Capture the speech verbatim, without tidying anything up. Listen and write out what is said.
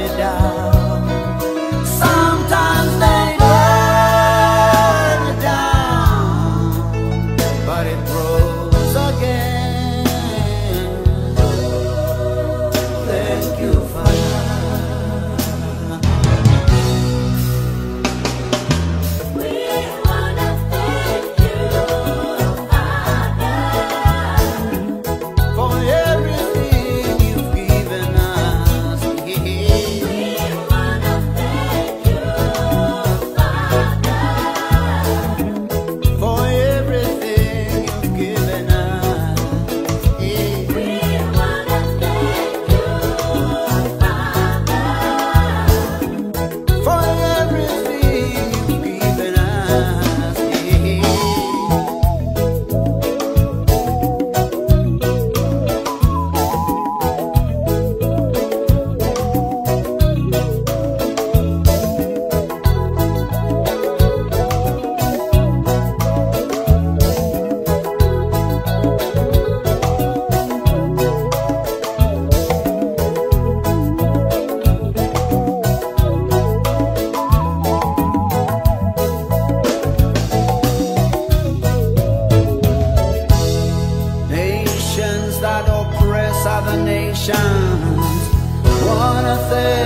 me down. Sometimes they burn me down, but it grows again. Thank you, Father. We wanna thank you, Father, For everything you've given us, we wanna thank you, Father, for everything you've given us, we wanna thank you, Father. for everything you've given us. Nations that oppress other nations wanna thank